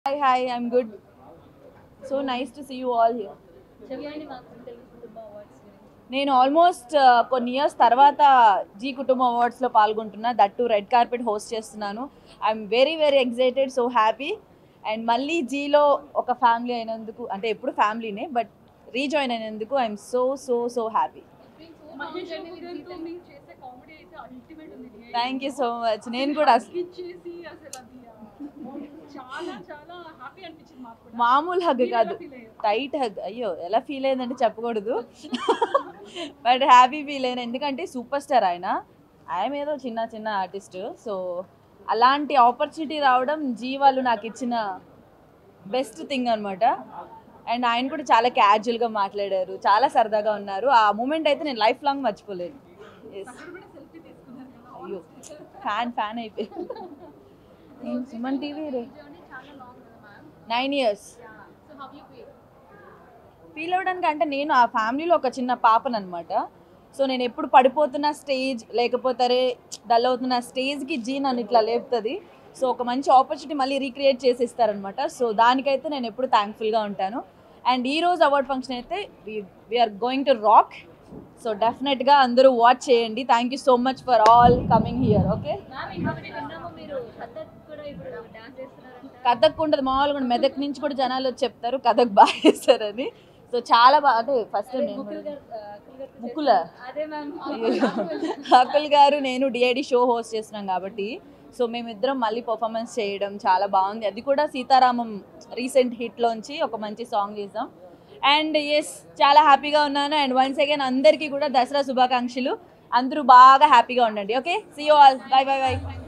Hi, I'm good. So nice to see you all here. నేను almost కొన్ని years తర్వాత Zee కుటుంబం అవార్డ్స్లో పాల్గొంటున్నా, that too red carpet host చేస్తున్నాను. I'm very excited, so happy. And మళ్ళీ జీలో ఒక ఫ్యామిలీ అయినందుకు, అంటే ఎప్పుడు ఫ్యామిలీనే, బట్ రీజాయిన్ అయినందుకు I'm so happy. Thank you so much. నేను కూడా మామూలు హగ్ కాదు, టైట్ హగ్. అయ్యో ఎలా ఫీల్ అయిందంటే చెప్పకూడదు, బట్ హ్యాపీ ఫీల్ అయినా. ఎందుకంటే సూపర్ స్టార్ ఆయన ఏదో చిన్న ఆర్టిస్ట్. సో అలాంటి ఆపర్చునిటీ రావడం జీ వాళ్ళు నాకు ఇచ్చిన బెస్ట్ థింగ్ అనమాట. అండ్ ఆయన కూడా చాలా క్యాజువల్గా మాట్లాడారు, చాలా సరదాగా ఉన్నారు. ఆ మూమెంట్ అయితే నేను లైఫ్ లాంగ్ మర్చిపోలేను. అయ్యో ఫ్యాన్ అయిపోయింది. Suman TV 9 years. ఫీల్ అవ్వడానికి అంటే నేను ఆ ఫ్యామిలీలో ఒక చిన్న పాపను అనమాట. సో నేను ఎప్పుడు పడిపోతున్న స్టేజ్, లేకపోతే డల్ అవుతున్న స్టేజ్కి జీ నన్ను ఇట్లా లేపుతుంది. సో ఒక మంచి ఆపర్చునిటీ మళ్ళీ రీక్రియేట్ చేసి ఇస్తారనమాట. సో దానికైతే నేను ఎప్పుడు థ్యాంక్ఫుల్గా ఉంటాను. అండ్ ఈరోజు అవార్డ్ ఫంక్షన్ అయితే we're going to rock. So డెఫినెట్గా అందరూ వాచ్ చేయండి. Thank you so much for all coming here. Okay, Kathak ఉంటుంది మామూలుగా, మెదక్ నుంచి కూడా జనాలు వచ్చి చెప్తారు కథక్ బాగా చేస్తారని. సో చాలా బాగా, అంటే ఫస్ట్ టైం నేను అకుల్ గారు నేను డిఐడి షో హోస్ట్ చేస్తున్నాం కాబట్టి, సో మేమిద్దరం మళ్ళీ పర్ఫార్మెన్స్ చేయడం చాలా బాగుంది. అది కూడా సీతారామం రీసెంట్ హిట్లోంచి ఒక మంచి సాంగ్ చేసాం. అండ్ ఎస్, చాలా హ్యాపీగా ఉన్నాను. అండ్ వన్స్ అగైన్ అందరికీ కూడా దసరా శుభాకాంక్షలు. అందరూ బాగా హ్యాపీగా ఉండండి. Okay, see you all. By.